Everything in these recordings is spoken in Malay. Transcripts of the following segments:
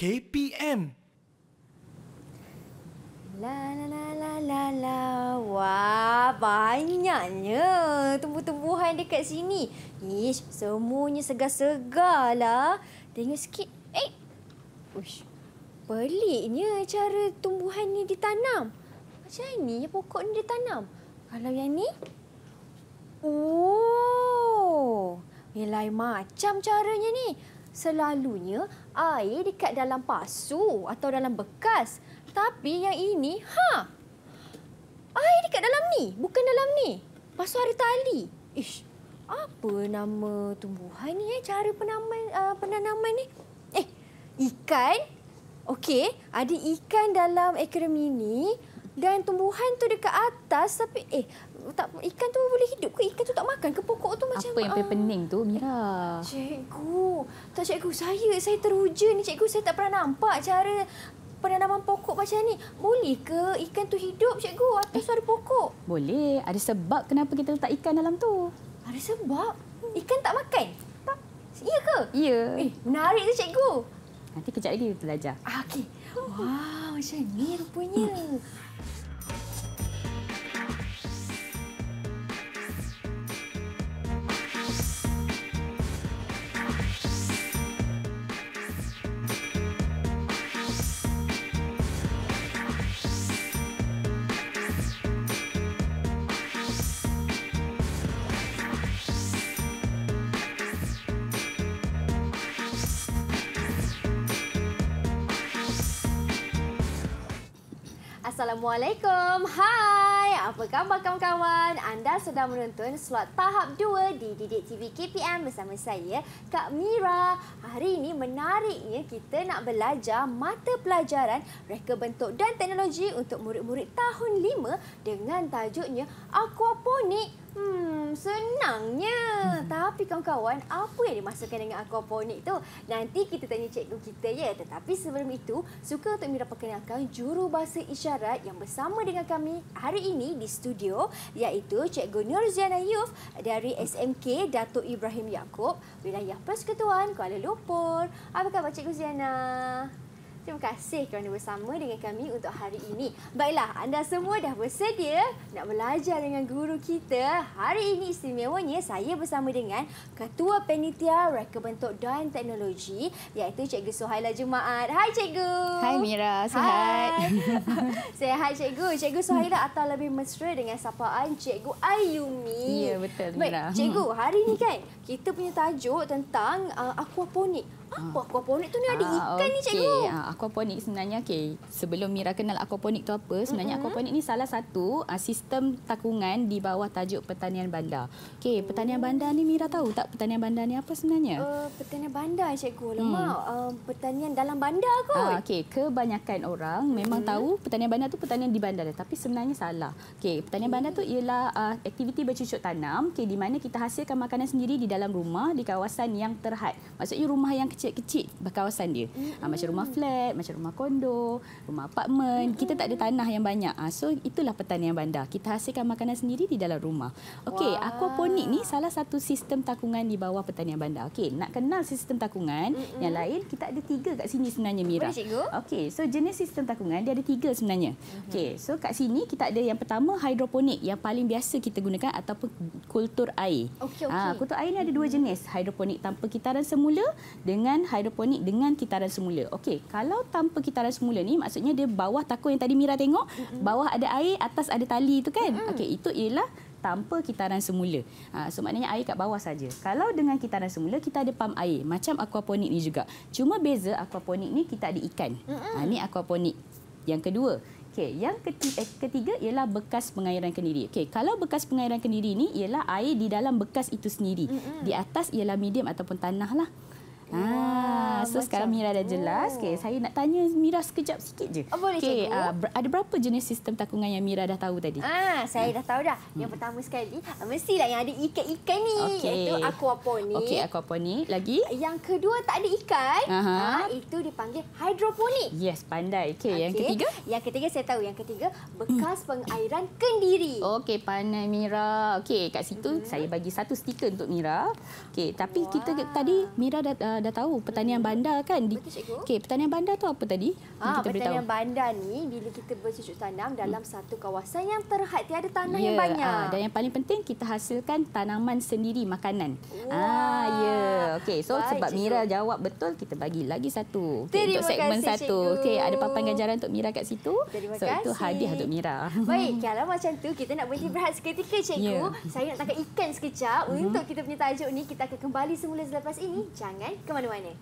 KPM. La la la la la la. Wah, banyaknya tumbuh-tumbuhan dekat sini. Ish, semuanya segar-segar lah. Tengok sikit. Uish. Peliknya cara tumbuhan ni ditanam. Macam ni pokok ni ditanam. Kalau yang ni? Oh, lain macam caranya ni. Selalunya air dekat dalam pasu atau dalam bekas. Tapi yang ini, air dekat dalam ni, bukan dalam ni. Pasu ada tali. Ish, apa nama tumbuhan ni? Cara penanaman ni? Ikan. Okey, ada ikan dalam akuarium ini dan tumbuhan tu dekat atas. Tapi ikan tu boleh hidup ke? Ikan tu tak makan ke pokok tu macam apa yang paling pening tu, Mira? Cikgu, cikgu, saya teruja ni cikgu. Saya tak pernah nampak cara penanaman pokok macam ni. Boleh ke ikan tu hidup, cikgu? Atas ada pokok. Boleh. Ada sebab kenapa kita letak ikan dalam tu. Ada sebab? Ikan tak makan? Tak. Ya ke? Ya. Menarik tu, cikgu. Nanti kejap lagi kita belajar. Okey. Wah, macam ni rupanya. Assalamualaikum. Hai, apa khabar kawan-kawan? Anda sedang menonton slot tahap 2 di Didik TV KPM bersama saya, Kak Mira. Hari ini menariknya kita nak belajar mata pelajaran reka bentuk dan teknologi untuk murid-murid tahun 5 dengan tajuknya aquaponik. Senangnya. Tapi kawan-kawan, apa yang dimaksudkan dengan aquaponik tu? Nanti kita tanya cikgu kita ya. Tetapi sebelum itu, suka untuk Mira perkenalkan jurubahasa isyarat yang bersama dengan kami hari ini di studio, iaitu Cikgu Nurziana Yuf dari SMK Datuk Ibrahim Yaakob, Wilayah Persekutuan Kuala Lumpur. Apa khabar Cikgu Ziana? Terima kasih kerana bersama dengan kami untuk hari ini. Baiklah, anda semua dah bersedia nak belajar dengan guru kita. Hari ini istimewanya saya bersama dengan Ketua Panitia Reka Bentuk dan Teknologi, iaitu Cikgu Suhaila Jumaat. Hai Cikgu. Hai Mira, sihat? Hai. Sihat Cikgu. Cikgu Suhaila atau lebih mesra dengan sapaan Cikgu Ayumi. Ya, betul Mira. Baik, Cikgu, hari ini kan kita punya tajuk tentang aquaponik. Apa aquaponik tu ni? Ada ikan ni cikgu. Aquaponik sebenarnya, sebelum Mira kenal aquaponik tu apa, sebenarnya aquaponik ni salah satu sistem takungan di bawah tajuk pertanian bandar. Pertanian bandar ni Mira tahu tak pertanian bandar ni apa sebenarnya? Pertanian bandar cikgu. Lemak, pertanian dalam bandar kot. Kebanyakan orang memang tahu pertanian bandar tu pertanian di bandar, tapi sebenarnya salah. Pertanian bandar tu ialah aktiviti bercucuk tanam, di mana kita hasilkan makanan sendiri di dalam rumah di kawasan yang terhad. Maksudnya rumah yang kecil-kecil berkawasan dia. Macam rumah flat, macam rumah kondo, rumah apartmen. Kita tak ada tanah yang banyak. So itulah pertanian bandar. Kita hasilkan makanan sendiri di dalam rumah. Aquaponik ni salah satu sistem takungan di bawah pertanian bandar. Nak kenal sistem takungan yang lain, kita ada 3 kat sini sebenarnya Mira. Boleh cikgu? So jenis sistem takungan dia ada 3 sebenarnya. So kat sini kita ada yang pertama hidroponik yang paling biasa kita gunakan ataupun kultur air. Kultur air ni ada 2 jenis. Hidroponik tanpa kitaran semula dengan hidroponik dengan kitaran semula. Kalau tanpa kitaran semula ni maksudnya dia bawah takun yang tadi Mira tengok, bawah ada air, atas ada tali itu kan. Itu ialah tanpa kitaran semula. So maknanya air kat bawah saja. Kalau dengan kitaran semula kita ada pam air, macam aquaponik ni juga. Cuma beza aquaponik ni kita ada ikan. Ni aquaponik. Yang kedua, yang ketiga ialah bekas pengairan kendiri. Kalau bekas pengairan kendiri ni ialah air di dalam bekas itu sendiri. Di atas ialah medium ataupun tanah lah. So sekarang Mira dah jelas. Saya nak tanya Mira sekejap sikit je. Boleh cikgu. Ada berapa jenis sistem takungan yang Mira dah tahu tadi? Saya dah tahu dah. Yang pertama sekali, mestilah yang ada ikan-ikan ni. Iaitu aquaponik. Aquaponik. Lagi? Yang kedua tak ada ikan. Itu dipanggil hidroponik. Yes, pandai. Yang ketiga? Yang ketiga saya tahu. Yang ketiga, bekas pengairan kendiri. Pandai Mira. Kat situ saya bagi 1 stiker untuk Mira. Tapi kita tadi Mira dah dah tahu pertanian bandar kan. Betul, cikgu. Okey, pertanian bandar tu apa tadi? Pertanian bandar ni bila kita bercocok tanam dalam satu kawasan yang terhad tiada tanah yang banyak. Dan yang paling penting kita hasilkan tanaman sendiri, makanan. Okey, so baik, sebab cikgu Mira jawab betul, kita bagi lagi satu. Okay, untuk segmen satu. Okey, ada papan ganjaran untuk Mira kat situ. Terima kasih. Itu hadiah untuk Mira. Baik, kalau macam tu kita nak berhenti berehat seketika, cikgu. Saya nak tangkap ikan sekejap untuk kita punya tajuk ni. Kita akan kembali semula selepas ini. Jangan ke mana-mana.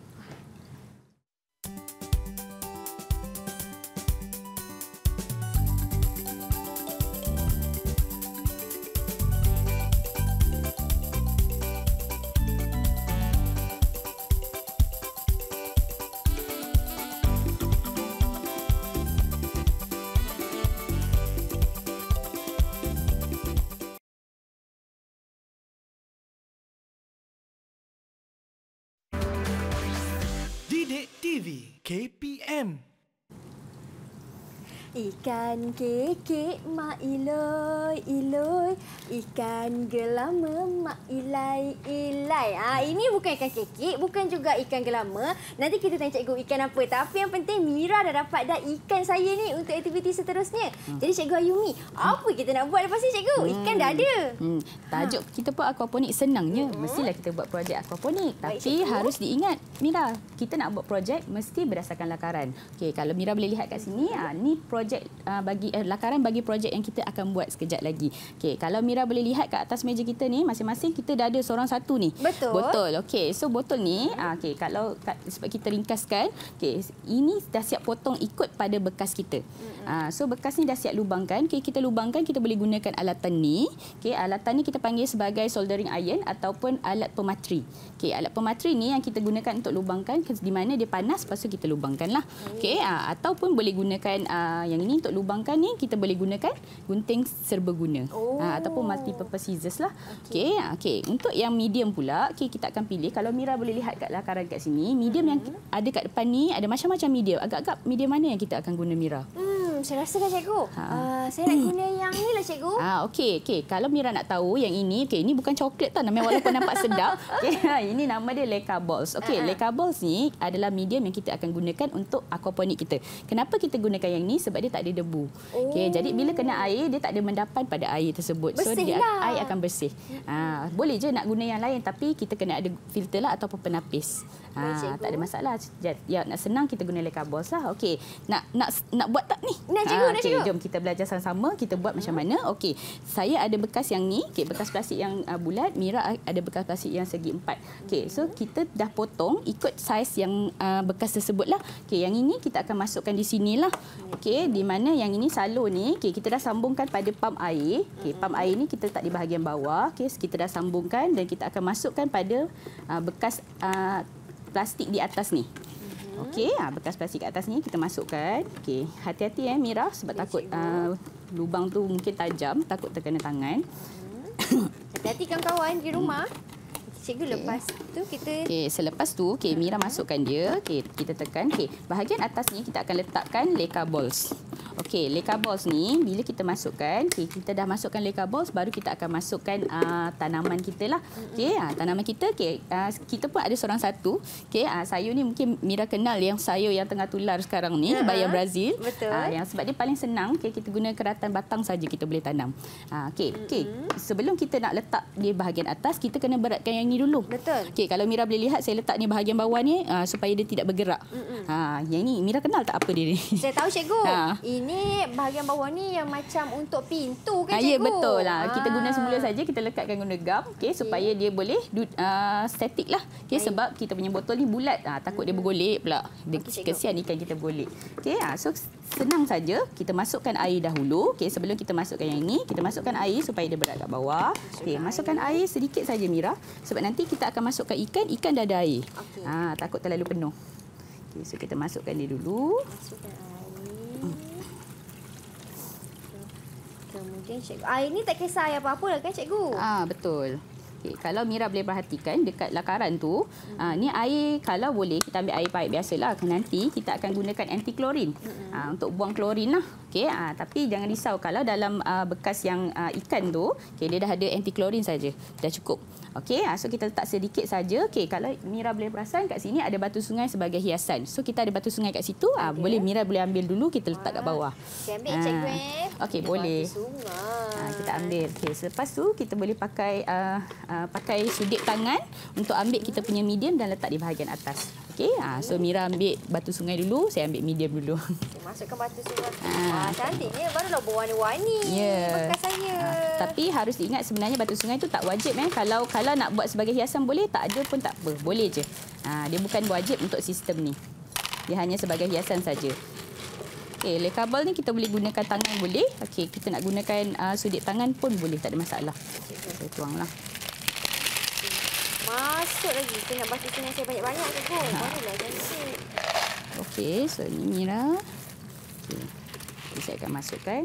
Didik TV KPM. Ikan kekek mak iloi iloi, ikan gelama mak ilai ilai. Ini bukan ikan kekek, bukan juga ikan gelama. Nanti kita tanya cikgu ikan apa. Tapi yang penting Mira dah dapat dah ikan saya ni untuk aktiviti seterusnya. Jadi cikgu Ayumi, apa kita nak buat lepas ni cikgu? Ikan dah ada. Tajuk kita pun aquaponik senangnya. Mestilah kita buat projek aquaponik. Tapi harus diingat Mira, kita nak buat projek mesti berdasarkan lakaran. Okey, kalau Mira boleh lihat kat sini, ni projek lakaran bagi projek yang kita akan buat sekejap lagi. Okey, kalau Mira boleh lihat kat atas meja kita ni, masing-masing kita dah ada seorang satu ni. Betul. Botol. Okey, so botol ni, okey, kalau sebab kita ringkaskan, okey, ini dah siap potong ikut pada bekas kita. So bekas ni dah siap lubangkan. Okey, kita lubangkan, kita boleh gunakan alatan ni. Okey, alatan ni kita panggil sebagai soldering iron ataupun alat pematri. Okey, alat pematri ni yang kita gunakan untuk lubangkan, di mana dia panas, lepas tu kita lubangkanlah. Okey, ataupun boleh gunakan yang ini untuk lubangkan ni, kita boleh gunakan gunting serbaguna. Ataupun multi purpose scissors lah. Okey, untuk yang medium pula, okey, kita akan pilih, kalau Mira boleh lihat kat lakaran kat sini, medium yang ada kat depan ni ada macam-macam medium. Agak-agak medium mana yang kita akan guna, Mira? Saya rasa kan cikgu, saya nak guna yang ni lah cikgu. Okey. Kalau Mira nak tahu yang ini, okey, ini bukan coklat tau namanya, walaupun nampak sedap. Okey, ini nama dia Leica balls. Okey, Leica balls ni adalah medium yang kita akan gunakan untuk aquaponik kita. Kenapa kita gunakan yang ni? Sebab dia tak ada debu. Okey, jadi bila kena air, dia tak ada mendapan pada air tersebut. So air akan bersih. Boleh je nak guna yang lain, tapi kita kena ada filter lah ataupun penapis. Tak ada masalah. Ya, nak senang kita guna Leica balls lah. Okey, nak buat tak ni? Nak cikgu. Jom kita belajar sama-sama, kita buat macam mana. Okey, saya ada bekas yang ni, bekas plastik yang bulat, Mira ada bekas plastik yang segi 4. Okey, so kita dah potong ikut saiz yang bekas tersebut lah. Okey, yang ini kita akan masukkan di sinilah. Okey, di mana yang ini salur ni, kita dah sambungkan pada pam air. Okey, pam air ni kita letak di bahagian bawah. Okey, kita dah sambungkan dan kita akan masukkan pada bekas plastik di atas ni. Okey, bekas plastik kat atas ni kita masukkan. Okey, hati-hati Mira, sebab takut lubang tu mungkin tajam, takut terkena tangan. Hati-hati kawan-kawan di rumah. Cikgu, lepas tu kita... selepas tu, Mira masukkan dia. Kita tekan. Bahagian atas ni kita akan letakkan Leica balls. Leica balls ni, bila kita masukkan, kita dah masukkan Leica balls, baru kita akan masukkan tanaman kita lah. Tanaman kita, kita pun ada seorang satu. Sayur ni mungkin Mira kenal yang sayur yang tengah tular sekarang ni, bayam Brazil. Betul. Yang sebab dia paling senang, kita guna keratan batang saja kita boleh tanam. Sebelum kita nak letak di bahagian atas, kita kena beratkan yang ni dulu. Betul. Kalau Mira boleh lihat, saya letak ni bahagian bawah ni supaya dia tidak bergerak. Yang ni Mira kenal tak apa dia ni? Saya tahu cikgu. Ini bahagian bawah ni yang macam untuk pintu ke cikgu? Ya, betul lah. Kita guna semula saja, kita lekatkan guna gam, supaya dia boleh statik lah. Sebab kita punya botol ni bulat, takut dia bergolek pula. Kesian ikan kita bergolek. So senang saja, kita masukkan air dahulu. Sebelum kita masukkan yang ini, kita masukkan air supaya dia berat kat bawah. Masukkan air sedikit saja Mira, sebab nanti kita akan masukkan ikan dah ada air. Takut terlalu penuh. So kita masukkan dia dulu. Masukkan air. Kemudian cikgu, air ni tak kisah air apa-apa lah kan cikgu? Betul. Kalau Mira boleh perhatikan dekat lakaran tu, ni air, kalau boleh kita ambil air paip biasalah. Nanti kita akan gunakan anti klorin untuk buang klorin lah. Okey, tapi jangan risau kalau dalam bekas yang ikan tu, okey, dia dah ada anti klorin saja. Dah cukup. Okey, so kita letak sedikit saja. Okey, kalau Mira boleh perasan kat sini ada batu sungai sebagai hiasan. So kita ada batu sungai kat situ, boleh Mira boleh ambil dulu, kita letak kat bawah. Saya ambil cikgu. Okey, boleh. Batu sungai. Kita ambil. Okey, selepas tu kita boleh pakai pakai sudik tangan untuk ambil kita punya medium dan letak di bahagian atas. Okey, so Mira ambil batu sungai dulu, saya ambil medium dulu. Masukkan batu sungai. Cantiknya, barulah berwarna-warni bekas saya. Tapi harus diingat sebenarnya batu sungai tu tak wajib. Kalau nak buat sebagai hiasan boleh, tak ada pun tak apa. Boleh je. Dia bukan wajib untuk sistem ni. Dia hanya sebagai hiasan saja. Okey, lekabel ni kita boleh gunakan tangan boleh. Okey, kita nak gunakan sudik tangan pun boleh, tak ada masalah. Saya tuanglah. Masuk lagi. Kita nak batu sungai saya banyak-banyak ke pun. Barulah cantik. Okey, so ni Mira. Okey, saya akan masukkan.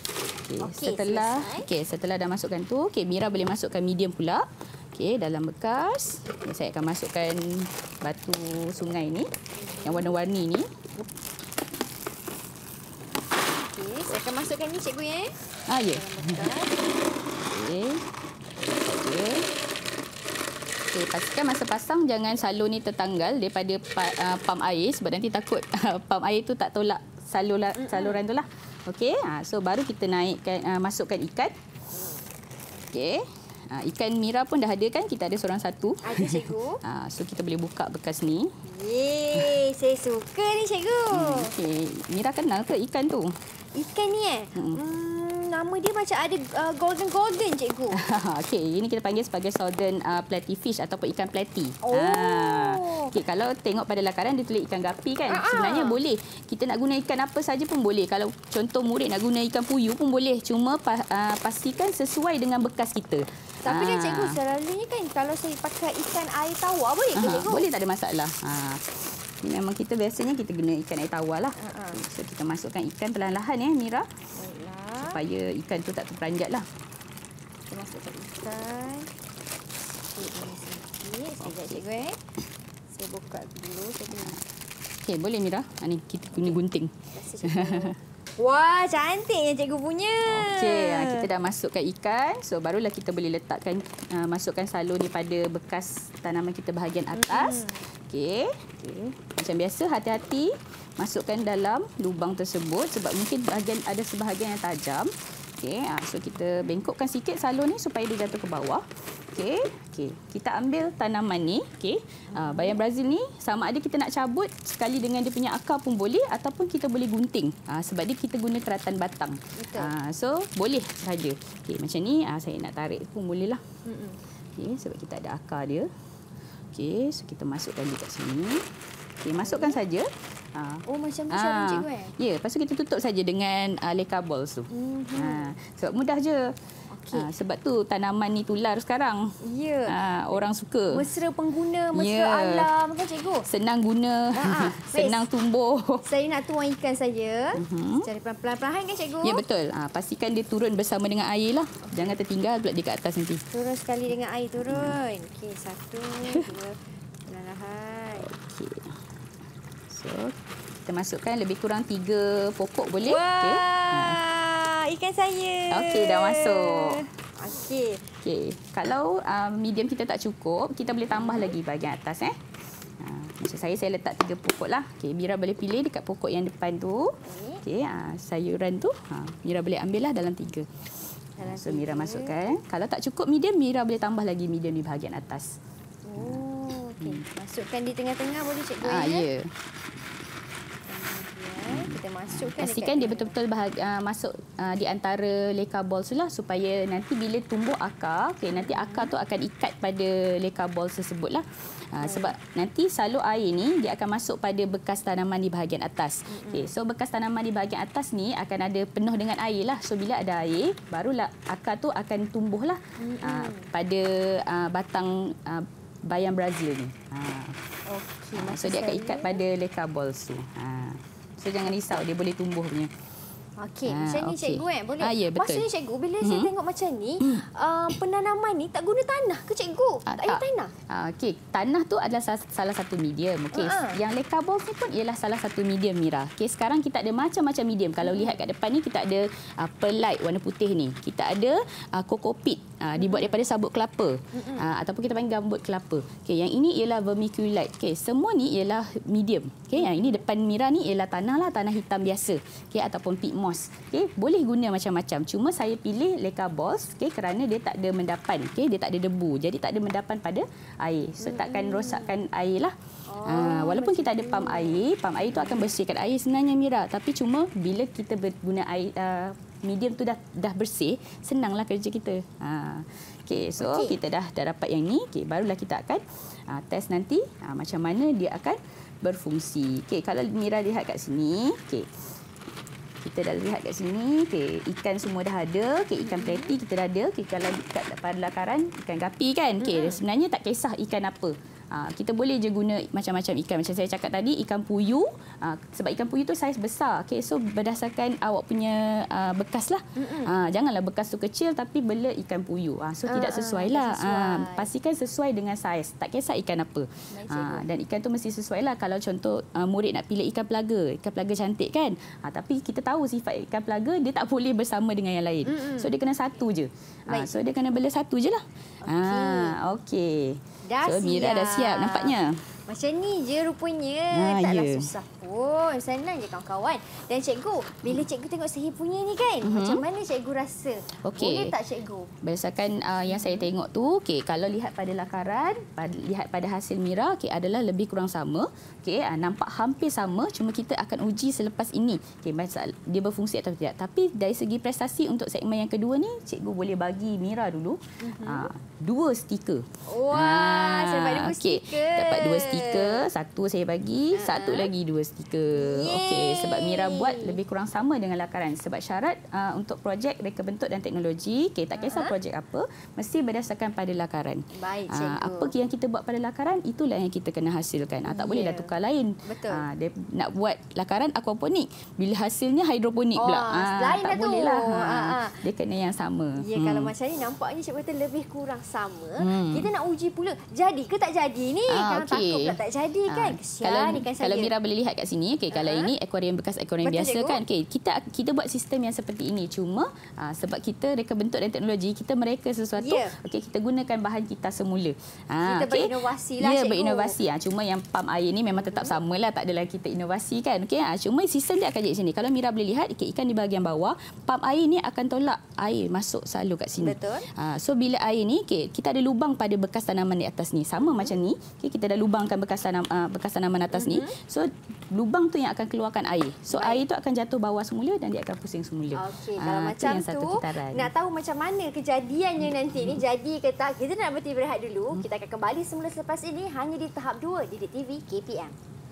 Okey, setelah dah masukkan tu, okey, Mira boleh masukkan medium pula. Okey, dalam bekas. Okay, saya akan masukkan batu sungai ni yang warna-warni ni. Okey, saya akan masukkan ni cikgu ya. Ya. Okey. Okey, pastikan masa pasang jangan salur ni tertanggal daripada pam air sebab nanti takut pam air tu tak tolak saluran tu lah. Okey, so baru kita naikkan masukkan ikan. Okey. Ikan Mira pun dah ada kan? Kita ada seorang satu. Ada cikgu. So kita boleh buka bekas ni. Yeay, saya suka ni cikgu. Okey, Mira kenal ke ikan tu? Ikan ni nama dia macam ada golden cikgu. Okey, ini kita panggil sebagai southern platyfish ataupun ikan platy. Okey, kalau tengok pada lakaran dia tulis ikan gapi kan. Sebenarnya boleh. Kita nak guna ikan apa saja pun boleh. Kalau contoh murid nak guna ikan puyuh pun boleh. Cuma pastikan sesuai dengan bekas kita. Tapi kan cikgu, selalunya kan kalau saya pakai ikan air tawar boleh ke cikgu? Boleh, tak ada masalah. Ini memang kita biasanya kita guna ikan air tawar lah. So kita masukkan ikan perlahan-lahan Mira. Supaya ikan tu tak terperanjat lah. Kita masukkan ikan. Sikit. Sekejap cikgu Saya buka dulu. Okey, boleh Mira. Ni kita guna gunting. Wah, cantiknya cikgu punya. Okey, kita dah masukkan ikan. So barulah kita boleh letakkan masukkan salur ni pada bekas tanaman kita bahagian atas. Okey. Macam biasa, hati-hati masukkan dalam lubang tersebut sebab mungkin ada sebahagian yang tajam. Okey, so kita bengkokkan sikit salur ni supaya dia jatuh ke bawah. Okey. Kita ambil tanaman ni, okey. Bayam Brazil ni sama ada kita nak cabut sekali dengan dia punya akar pun boleh ataupun kita boleh gunting. Sebab dia kita guna keratan batang. So boleh saja. Okey, macam ni saya nak tarik pun boleh lah. Okey, sebab kita ada akar dia. Okey, so kita masukkan dia kat sini. Okey, masukkan saja. Macam tu cara cikgu Ya, lepas tu kita tutup saja dengan leka balls tu. Sebab mudah je. Sebab tu tanaman ni tular sekarang. Ya. Orang suka. Mesra pengguna, mesra alam kan cikgu? Senang guna, senang tumbuh. Saya nak tuang ikan saja. Cari pelan-pelan kan cikgu? Ya, betul. Pastikan dia turun bersama dengan air lah. Jangan tertinggal pula dia kat atas nanti. Turun sekali dengan air, turun. Okey, 1, 2, perlahan. Okey. So, kita masukkan lebih kurang 3 pokok boleh. Wah, ikan saya. Okey, dah masuk. Okey. Kalau medium kita tak cukup, kita boleh tambah lagi bahagian atas. Macam saya letak 3 pokok lah. Okey, Mira boleh pilih dekat pokok yang depan tu. Okey, sayuran tu Mira boleh ambil lah dalam 3. So Mira masukkan. Kalau tak cukup medium, Mira boleh tambah lagi medium di bahagian atas. Okey. Masukkan di tengah-tengah boleh cikgu ya. Kita masukkan. Pastikan dia betul-betul masuk di antara leka balls lah supaya nanti bila tumbuh akar, nanti akar tu akan ikat pada leka balls tersebut lah. Sebab nanti salur air ni dia akan masuk pada bekas tanaman di bahagian atas. So bekas tanaman di bahagian atas ni akan ada penuh dengan air lah. So bila ada air, barulah akar tu akan tumbuh lah pada batang bayam Brazil ni. So dia akan ikat pada leka balls tu. So jangan risau, dia boleh tumbuh punya. Okey, macam ni cikgu boleh. Ya, betul. Maksudnya cikgu, bila saya tengok macam ni, penanaman ni tak guna tanah ke cikgu? Tak payah tanah? Okey, tanah tu adalah salah satu medium. Okey, yang Leica Balls ni pun ialah salah satu medium, Mira. Okey, sekarang kita ada macam-macam medium. Kalau lihat kat depan ni, kita ada perlite warna putih ni. Kita ada coco peat, dibuat daripada sabut kelapa. Ataupun kita panggil gambut kelapa. Okey, yang ini ialah vermiculite. Okey, semua ni ialah medium. Okey, yang ini depan Mira ni ialah tanah lah, tanah hitam biasa. Okey, ataupun peat moss. Okey, boleh guna macam-macam. Cuma saya pilih Leica Balls, okey, kerana dia tak ada mendapan. Okey, dia tak ada debu. Jadi tak ada mendapan pada air. So takkan rosakkan air lah. Walaupun kita ada pam air tu akan bersihkan air sebenarnya, Mira. Tapi cuma bila kita guna air medium tu dah bersih, senanglah kerja kita. Okey, so kita dah dapat yang ni. Okey, barulah kita akan test nanti macam mana dia akan berfungsi. Okey, kalau Mira lihat kat sini, okey. Kita dah lihat kat sini, okey, ikan semua dah ada. Okey, ikan pleti kita dah ada. Okey, kalau kat pada lakaran ikan gapi kan. Okey, sebenarnya tak kisah ikan apa. Kita boleh je guna macam-macam ikan. Macam saya cakap tadi, ikan puyuh. Sebab ikan puyuh tu saiz besar. Okay, so berdasarkan awak punya bekas lah. Janganlah bekas tu kecil tapi bela ikan puyuh. So tidak sesuai lah. Pastikan sesuai dengan saiz. Tak kisah ikan apa. Dan ikan tu mesti sesuai lah. Kalau contoh murid nak pilih ikan pelaga. Ikan pelaga cantik kan. Tapi kita tahu sifat ikan pelaga, dia tak boleh bersama dengan yang lain. So dia kena satu je. So dia kena bela satu je lah. Okey. So Mira dah siap nampaknya. Macam ni je rupanya. Taklah susah pun. Senang je kawan-kawan. Dan cikgu, bila cikgu tengok saya punya ni kan, macam mana cikgu rasa? Boleh tak cikgu? Berdasarkan yang saya tengok tu, kalau lihat pada lakaran, lihat pada hasil Mira, adalah lebih kurang sama. Nampak hampir sama, cuma kita akan uji selepas ini. Dia berfungsi atau tidak. Tapi dari segi prestasi untuk segmen yang kedua ni, cikgu boleh bagi Mira dulu 2 stiker. Wah, saya dapat 2 stiker. Dapat 2 stiker. Satu saya bagi, satu lagi 2 stiker. Okey, sebab Mira buat lebih kurang sama dengan lakaran. Sebab syarat untuk projek reka bentuk dan teknologi, tak kisah projek apa, mesti berdasarkan pada lakaran. Baik, cikgu. Apa yang kita buat pada lakaran, itulah yang kita kena hasilkan. Tak boleh dah tukar lain. Betul. Dia nak buat lakaran aquaponik, bila hasilnya hidroponik pula. Lain tak dah boleh tu. lah. Dia kena yang sama. Ya, kalau macam ni nampaknya cikgu kata lebih kurang sama. Kita nak uji pula, jadi ke tak jadi ni? Kalau takut pula tak jadi kan. Kesian ikan saya. Kalau Mira boleh lihat kat sini, kalau ini akuarium bekas akuarium biasa kan. Kita buat sistem yang seperti ini. Cuma sebab kita reka bentuk dan teknologi, kita mereka sesuatu. Kita gunakan bahan kita semula. Kita berinovasi lah, cikgu. Berinovasi. Cuma yang pam air ni memang tetap samalah, tak adalah kita inovasi kan. Cuma sistem dia akan jadi macam ni. Kalau Mira boleh lihat, ikan di bahagian bawah, pam air ni akan tolak air masuk selalu kat sini. Betul. So bila air ni, kita ada lubang pada bekas tanaman di atas ni. Sama macam ni. Kita dah lubangkan bekas tanaman atas ni. So lubang tu yang akan keluarkan air. So air tu akan jatuh bawah semula dan dia akan pusing semula. Okey, kalau macam tu, nak tahu macam mana kejadiannya nanti ni, jadi ke tak, kita nak berhenti berehat dulu. Kita akan kembali semula selepas ini hanya di tahap 2 Didik TV KPM.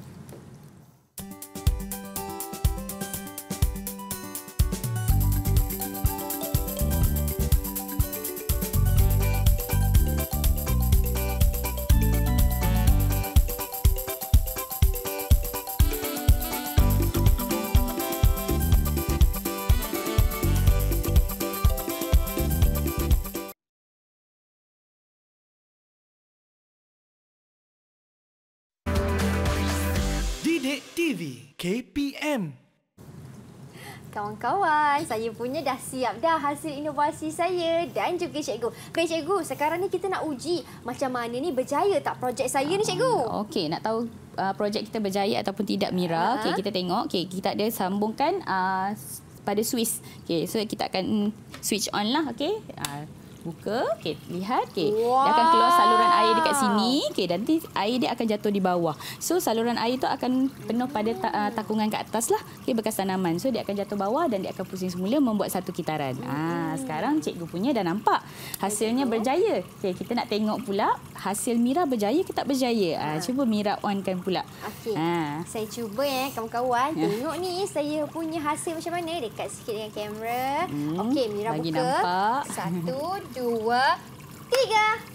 Didik TV KPM. Kawan-kawan, saya punya dah siap dah hasil inovasi saya dan juga cikgu. Baik cikgu, sekarang ni kita nak uji macam mana ni berjaya tak projek saya ni cikgu. Okey, nak tahu projek kita berjaya ataupun tidak Mira. Okey, kita tengok. Okey, kita ada sambungkan pada switch. Okey, so kita akan switch on lah. Okey. Buka, lihat, dia akan keluar saluran air dekat sini, nanti air dia akan jatuh di bawah. So saluran air tu akan penuh pada takungan kat atas lah, bekas tanaman. So dia akan jatuh bawah dan dia akan pusing semula membuat satu kitaran. Sekarang cikgu punya dah nampak hasilnya berjaya. Kita nak tengok pula hasil Mira berjaya ke tak berjaya. Cuba Mira onkan pula. Saya cuba kawan-kawan. Tengok ni saya punya hasil macam mana. Dekat sikit dengan kamera. Okey, Mira bagi buka. Nampak. 1, 2, 3.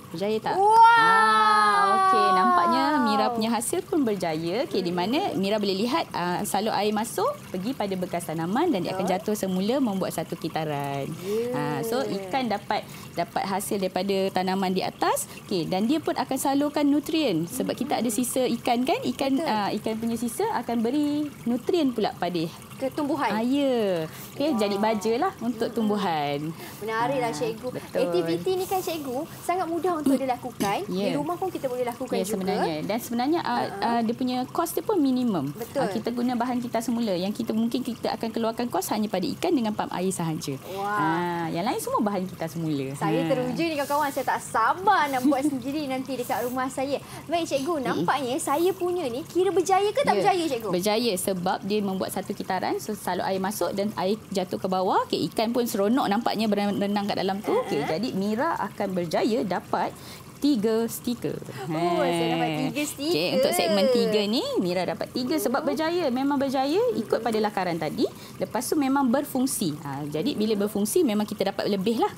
Berjaya tak? Wow. Okey, nampaknya Mira punya hasil pun berjaya. Okey, di mana Mira boleh lihat salur air masuk, pergi pada bekas tanaman dan dia akan jatuh semula membuat satu kitaran. So ikan dapat hasil daripada tanaman di atas. Okey, dan dia pun akan salurkan nutrien sebab kita ada sisa ikan kan? Ikan punya sisa akan beri nutrien pula pada ke tumbuhan. Ya. Okey, jadi baja lah untuk tumbuhan. Menariklah cikgu. Betul. Aktiviti ni kan cikgu sangat mudah untuk dilakukan. Di rumah pun kita boleh lakukan juga. Sebenarnya. Dan sebenarnya dia punya kos dia pun minimum. Betul. Kita guna bahan kita semula. Yang mungkin kita akan keluarkan kos hanya pada ikan dengan pam air sahaja. Yang lain semua bahan kita semula. Saya teruja ni kawan-kawan. Saya tak sabar nak buat sendiri nanti dekat rumah saya. Baik cikgu, nampaknya saya punya ni kira berjaya ke tak berjaya cikgu? Berjaya sebab dia membuat satu kitaran. So, salur air masuk dan air jatuh ke bawah. Okay, ikan pun seronok nampaknya berenang kat dalam tu. Okay, jadi Mira akan berjaya dapat 3 stiker. Saya dapat 3 stiker. Okay, untuk segmen 3 ni, Mira dapat 3 sebab berjaya. Memang berjaya ikut pada lakaran tadi. Lepas tu memang berfungsi. Jadi bila berfungsi memang kita dapat lebih lah.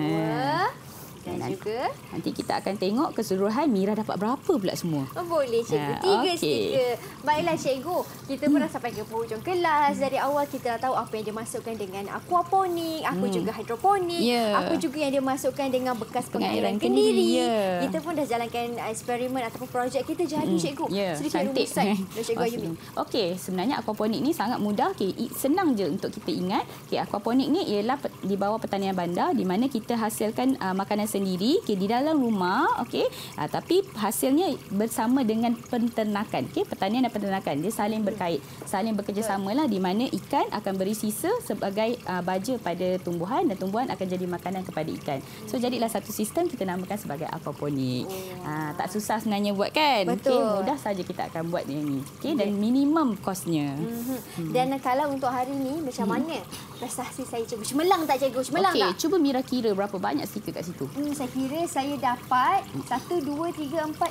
Dan juga nanti kita akan tengok keseluruhan Mira dapat berapa pula semua. Boleh cikgu. 3 stiker. Baiklah cikgu. Kita pun dah sampai ke penghujung kelas. Dari awal kita dah tahu apa yang dia masukkan dengan aquaponik, apa juga hidroponik, apa juga yang dia masukkan dengan bekas pengairan kendiri. Kita pun dah jalankan eksperimen ataupun projek kita jadi cikgu. Sedikit rumusan dari cikgu Ayumi. Okey, sebenarnya aquaponik ni sangat mudah. Senang je untuk kita ingat. Aquaponik ni ialah di bawah pertanian bandar di mana kita hasilkan makanan sendiri di dalam rumah, tapi hasilnya bersama dengan penternakan. Pertanian dan penternakan dia saling berkait, saling bekerjasamalah di mana ikan akan beri sisa sebagai baja pada tumbuhan dan tumbuhan akan jadi makanan kepada ikan. So jadilah satu sistem kita namakan sebagai aquaponik. Tak susah sebenarnya buat kan? Mudah saja kita akan buat ini. Dan minimum kosnya. Dan kalau untuk hari ini macam mana prestasi saya cikgu? Cemerlang tak cikgu? Cemerlang tak? Cuba Mira kira berapa banyak stiker kat situ. Saya kira saya dapat 1, 2, 3, 4, 5,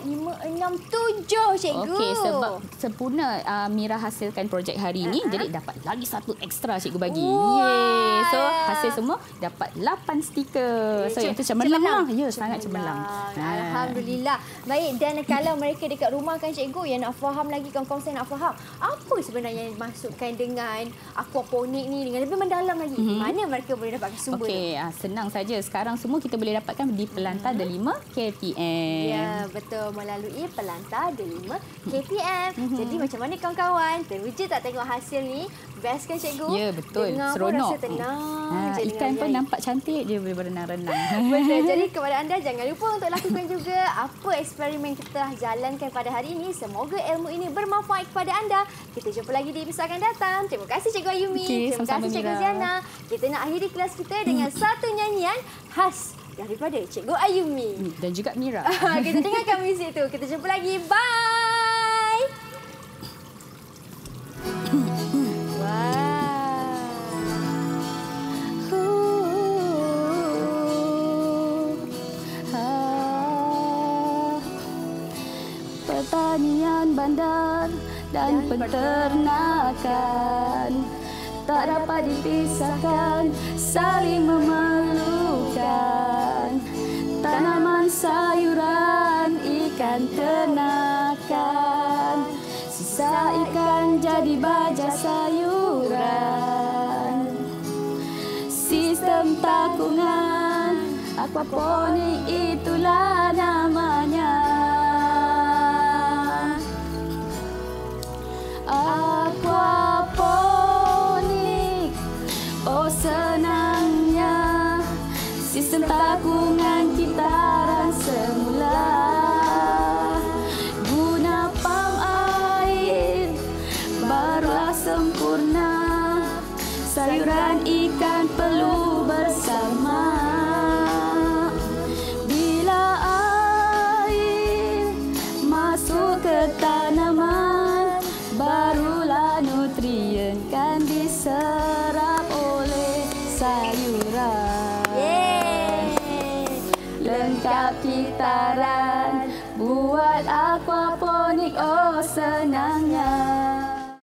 6, 7 cikgu. Okey, sebab sempurna Mira hasilkan projek hari ini, jadi dapat lagi satu ekstra cikgu bagi. So hasil semua dapat 8 stiker. So yang tu cemerlang lah. Ya, sangat cemerlang. Alhamdulillah. Baik, dan kalau mereka dekat rumah kan cikgu yang nak faham lagi, kawan-kawan saya nak faham apa sebenarnya yang dimasukkan dengan aquaponik ni dengan lebih mendalam lagi. Mana mereka boleh dapatkan sumber? Okey, senang saja. Sekarang semua kita boleh dapatkan di Pelantar Delima KPM. Ya, betul. Melalui Pelantar Delima KPM. Jadi macam mana kawan-kawan? Teruja tak tengok hasil ni? Best kan cikgu? Ya, betul. Dengar seronok. Pun rasa tenang. Ikan pun nampak cantik dia boleh berenang-renang. Betul. Jadi kepada anda jangan lupa untuk lakukan juga apa eksperimen kita telah jalankan pada hari ini. Semoga ilmu ini bermanfaat kepada anda. Kita jumpa lagi di episod akan datang. Terima kasih Cikgu Ayumi. Terima kasih Cikgu Ziana. Kita nak akhiri kelas kita dengan satu nyanyian khas daripada Cikgu Ayumi. Dan juga Mira. Kita dengarkan muzik tu. Kita jumpa lagi. Bye! Pertanian bandar dan peternakan tak dapat dipisahkan, saling memerlukan. Tanaman, sayuran, ikan ternakan, sisa ikan jadi baja sayuran. Sistem takungan aquaponik itulah namanya. Aquaponik, oh senangnya sistem takungan kitaran semula. Guna pam air barulah sempurna, sayuran ikan perlu bersama. Bila air masuk ke tanaman, barulah nutrien kan diserap oleh sayuran. Lengkap kitaran, buat aquaponik, oh senangnya.